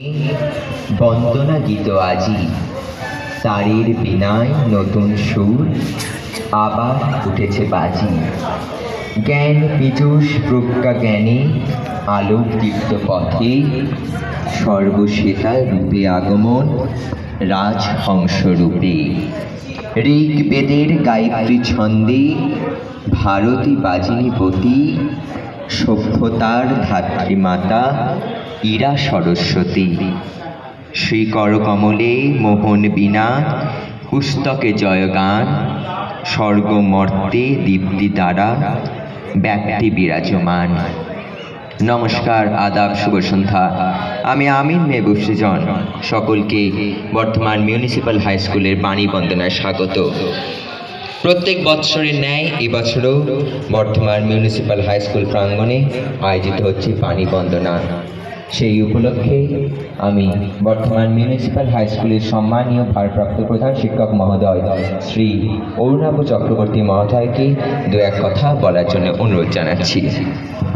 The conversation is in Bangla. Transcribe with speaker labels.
Speaker 1: বন্দনা গীত আজি তারের বিনায় নতুন সুর আবার উঠেছে বাজি। জ্ঞান পীযূষ প্রজ্ঞা জ্ঞানে আলোক দীপ্ত পথে সর্বশ্বেতা রূপে আগমন রাজহংস রূপে। ঋগ্বেদের গায়ত্রী ছন্দে ভারতী বাজিনীপতি সভ্যতার ধাত্রীমাতা ইরা সরস্বতী। শ্রীকরকমলে মোহন বীণা পুস্তকে জয়গান স্বর্গমর্তে দীপ্তি দ্বারা ব্যক্তি বিরাজমান। নমস্কার, আদাব, শুভ সন্ধ্যা। আমি আমিন মেহবুব সৃজন সকলকে বর্ধমান মিউনিসিপ্যাল হাই স্কুলের বাণী বন্দনায় স্বাগত। প্রত্যেক বৎসরের ন্যায় এবছরও বর্ধমান মিউনিসিপ্যাল হাই স্কুল প্রাঙ্গণে আয়োজিত হচ্ছে বাণী বন্দনা। সেই উপলক্ষে আমি বর্ধমান মিউনিসিপ্যাল হাই স্কুলের সম্মানীয় ভারপ্রাপ্ত প্রধান শিক্ষক মহোদয় শ্রী অরুণাভ চক্রবর্তী মহোদয়কে দু এক কথা বলার জন্য অনুরোধ জানাচ্ছি।